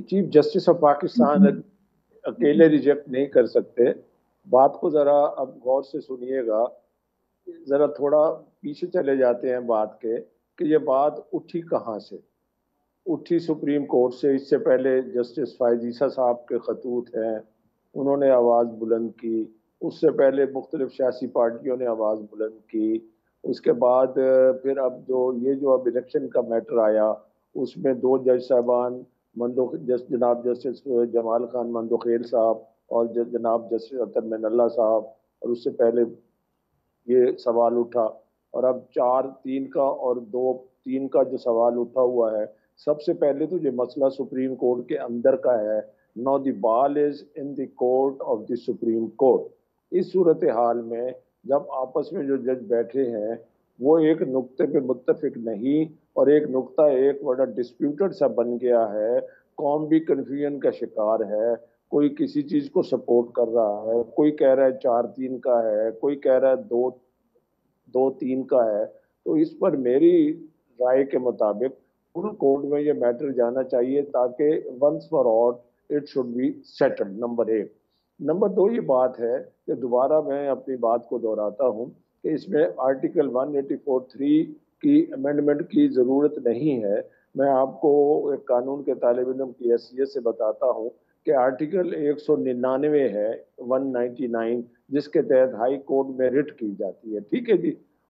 Chief justice of Pakistan اکیلے reject نہیں کر سکتے. بات کو ذرا اب غور سے سنیے گا. ذرا تھوڑا پیچھے چلے جاتے ہیں بات کے کہ یہ بات اٹھی کہاں سے. اٹھی سپریم کورٹ سے. اس سے پہلے جسٹس فائز عیسیٰ صاحب کے خطوط ہیں, انہوں نے آواز بلند کی. اس سے پہلے مختلف سیاسی پارٹیوں نے آواز بلند کی. اس کے بعد پھر اب جو اب الیکشن کا میٹر آیا, اس میں دو جج صاحبان جناب جسٹس جمال خان مندوخیل صاحب اور جناب جسٹس اطہر من اللہ صاحب, اور اس سے پہلے یہ سوال اٹھا. اور اب 4-3 کا اور 2-3 کا جو سوال اٹھا ہوا ہے, سب سے پہلے تو یہ مسئلہ سپریم کورٹ کے اندر کا ہے. Now the ball is in the court of the supreme court. اس صورتحال میں جب آپس میں جو جج بیٹھے ہیں وہ ایک نقطے پہ متفق نہیں, اور ایک نقطہ ایک بڑا ڈسپیوٹڈ سا بن گیا ہے, قوم بھی کنفیوژن کا شکار ہے. کوئی کسی چیز کو سپورٹ کر رہا ہے, کوئی کہہ رہا ہے 4-3 کا ہے, کوئی کہہ رہا ہے 2-3 کا ہے. تو اس پر میری رائے کے مطابق فل کورٹ میں یہ میٹر جانا چاہیے تاکہ once for all it should be settled. Number 1. Number 2 یہ بات ہے کہ دوبارہ میں اپنی بات کو دہراتا ہوں کہ اس میں آرٹیکل 184(3) کی امینڈمنٹ کی ضرورت نہیں ہے. میں آپ کو ایک قانون کے طالب علم کی حیثیت سے بتاتا ہوں کہ آرٹیکل 199 ہے, 199, جس کے تحت ہائی کورٹ میں رٹ کی جاتی ہے. ٹھیک ہے جی.